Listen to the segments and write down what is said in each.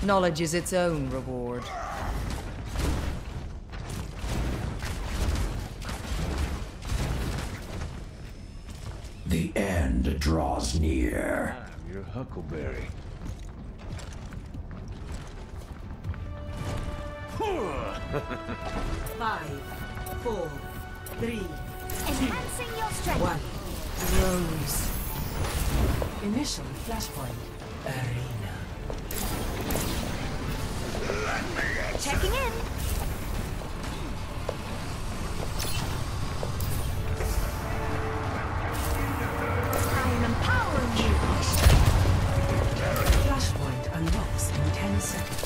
Knowledge is its own reward. The end draws near. You're Huckleberry. 5, 4, 3, Enhancing your strength. 1. Rose. Initial flashpoint. Arena. Checking in. I am empowering you. Flashpoint unlocks in 10 seconds.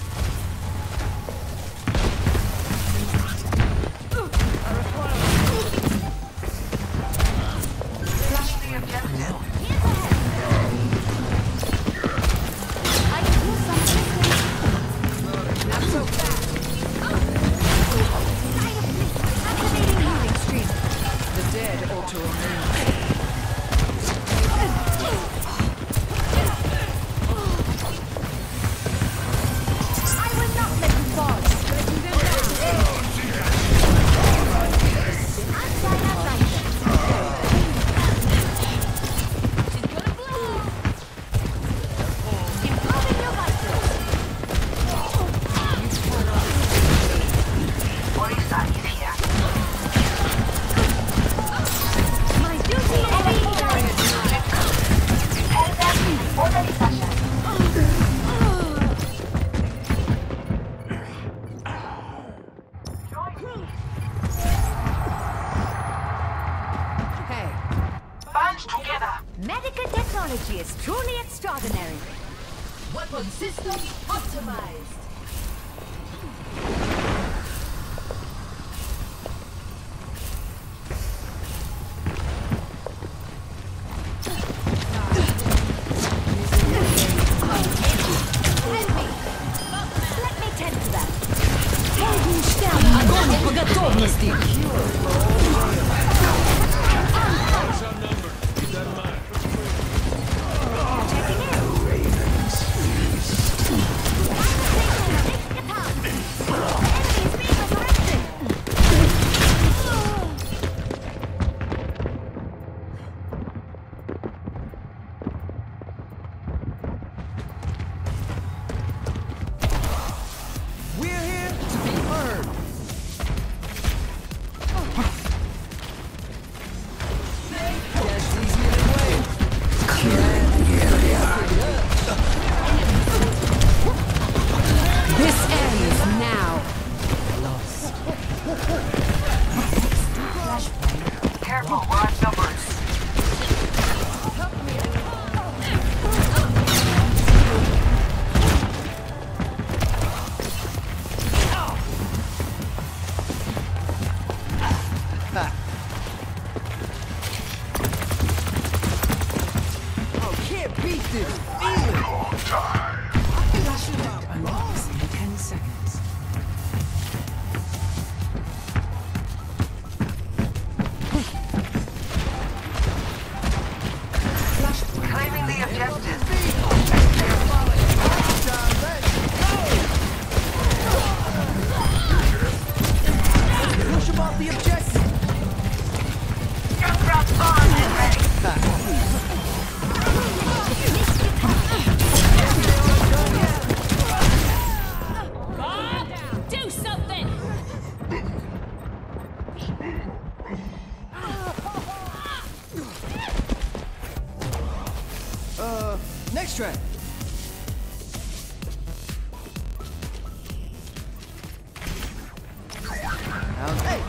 I can do something. Not so fast. Activating healing stream. The dead ought to remain. I will not let you fall. She's gonna blow. Improving your vitals. My duty is Hey, medical technology is truly extraordinary. Weapon system optimized. Let me tend to that. огонь по готовности! We're here to be heard. Guess he's getting away. This ends now. Lost. Careful, we're on numbers. Oh, can't beat this. Feel it. Flashpoint unlocks in 10 seconds. Flashpoint Claiming the objective. Push him off the objective. Aircraft on and ready. Do something! Next track. Hey.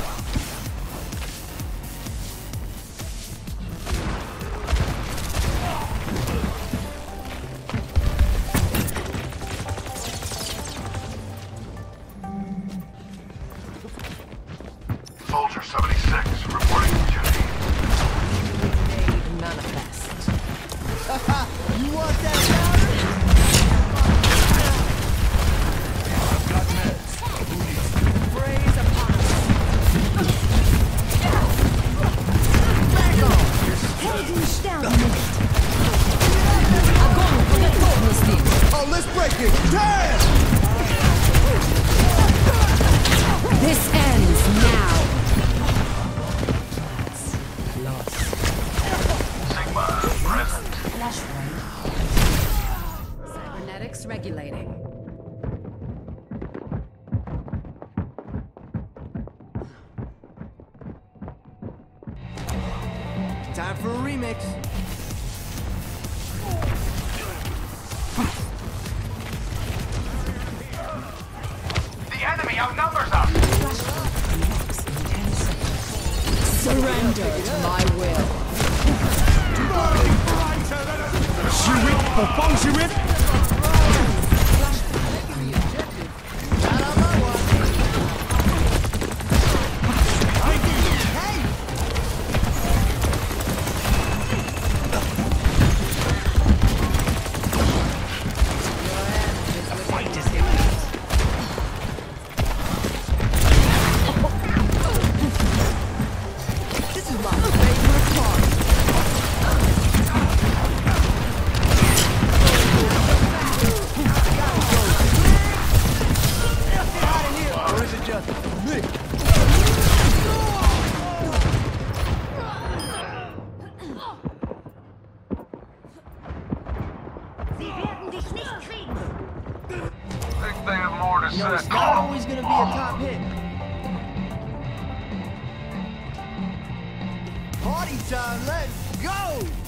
Soldier 76, reporting for duty. Made manifest. You want that powder? Got meds. Who needs them? Praise upon us. Back off. Heldenstein. Огонь по готовности. Oh, let's break it! Flashpoint. Cybernetics regulating. Time for a remix. The enemy outnumbers us! Flashpoint unlocks in 10 seconds. Surrender to my will. This is my favorite part. Out of here, or is it just me? Sie werden dich nicht kriegen. Think they have more to You know, it's say. not always gonna be a top hit. Party time, let's go!